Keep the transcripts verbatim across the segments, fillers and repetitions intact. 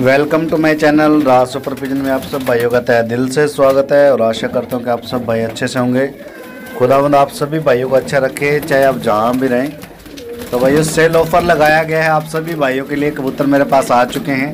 Welcome to my channel Raj super pigeon में आप सब भाइयों का तहे दिल से स्वागत है और आशा करता हूँ कि आप सब भाई अच्छे से होंगे। खुदावंद आप सभी भाइयों को अच्छा रखे, चाहे आप जहाँ भी रहें। तो भाइयों सेल ऑफर लगाया गया है आप सभी भाइयों के लिए। कबूतर मेरे पास आ चुके हैं।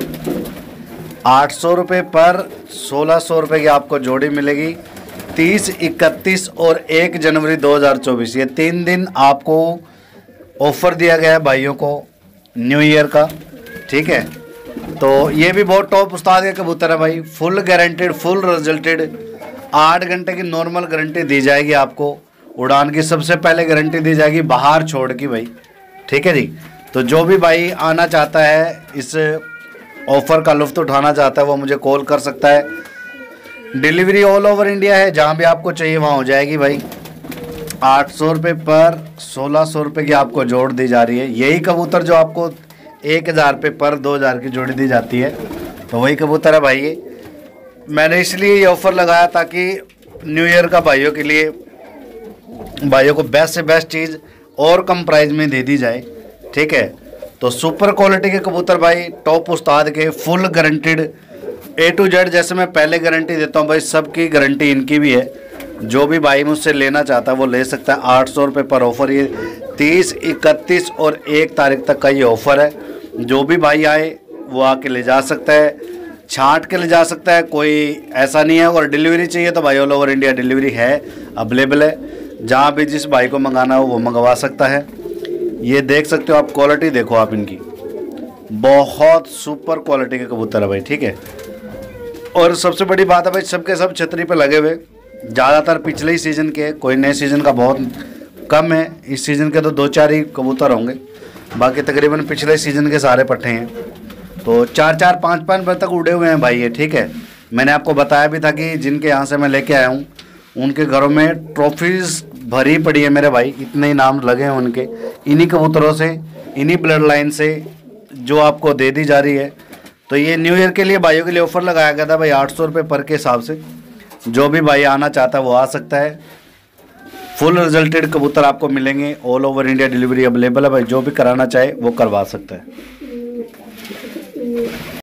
आठ सौ रुपये पर सोलह सौ रुपये की आपको जोड़ी मिलेगी। तीस, इकतीस और एक जनवरी दो हज़ार चौबीस ये तीन दिन आपको ऑफ़र दिया गया है भाइयों को न्यू ईयर का, ठीक है। तो ये भी बहुत टॉप उस्ताद के कबूतर है भाई, फुल गारंटेड, फुल रिजल्टेड। आठ घंटे की नॉर्मल गारंटी दी जाएगी आपको। उड़ान की सबसे पहले गारंटी दी जाएगी बाहर छोड़ की भाई, ठीक है जी। तो जो भी भाई आना चाहता है, इस ऑफ़र का लुफ्त उठाना चाहता है, वो मुझे कॉल कर सकता है। डिलीवरी ऑल ओवर इंडिया है, जहाँ भी आपको चाहिए वहाँ हो जाएगी भाई। आठ सौ रुपये पर सोलह सौ रुपये की आपको जोड़ दी जा रही है। यही कबूतर जो आपको एक हज़ार रुपये पर दो हज़ार की जोड़ी दी जाती है, तो वही कबूतर है भाई। ये मैंने इसलिए ये ऑफ़र लगाया ताकि न्यू ईयर का भाइयों के लिए, भाइयों को बेस्ट से बेस्ट चीज़ और कम प्राइस में दे दी जाए, ठीक है। तो सुपर क्वालिटी के कबूतर भाई, टॉप उस्ताद के, full guaranteed A to Z. जैसे मैं पहले गारंटी देता हूँ भाई, सबकी गारंटी इनकी भी है। जो भी भाई मुझसे लेना चाहता है वो ले सकता है। आठ सौ रुपये पर ऑफ़र, ये तीस, इकतीस और एक तारीख तक का ये ऑफ़र है। जो भी भाई आए वो आके ले जा सकता है, छांट के ले जा सकता है, कोई ऐसा नहीं है। और डिलीवरी चाहिए तो भाई ऑल ओवर इंडिया डिलीवरी है, अवेलेबल है। जहाँ भी जिस भाई को मंगाना हो वो मंगवा सकता है। ये देख सकते हो आप, क्वालिटी देखो आप इनकी, बहुत सुपर क्वालिटी के कबूतर है भाई, ठीक है। और सबसे बड़ी बात है भाई, सबके सब छतरी पे लगे हुए, ज़्यादातर पिछले ही सीज़न के, कोई नए सीज़न का बहुत कम है। इस सीज़न के तो दो चार ही कबूतर होंगे, बाकी तकरीबन पिछले सीज़न के सारे पट्टे हैं। तो चार चार पाँच पाँच बजे तक उड़े हुए हैं भाई ये, ठीक है। मैंने आपको बताया भी था कि जिनके यहाँ से मैं लेके आया हूँ उनके घरों में ट्रॉफीज़ भरी पड़ी है मेरे भाई। इतने ही नाम लगे हैं उनके, इन्हीं कबूतरों से, इन्हीं ब्लड लाइन से जो आपको दे दी जा रही है। तो ये न्यू ईयर के लिए भाइयों के लिए ऑफ़र लगाया गया था भाई, आठ सौ रुपये पर के हिसाब से। जो भी भाई आना चाहता है वो आ सकता है। फुल रिजल्टेड कबूतर आपको मिलेंगे, all over India delivery available है भाई। जो भी कराना चाहे वो करवा सकता है।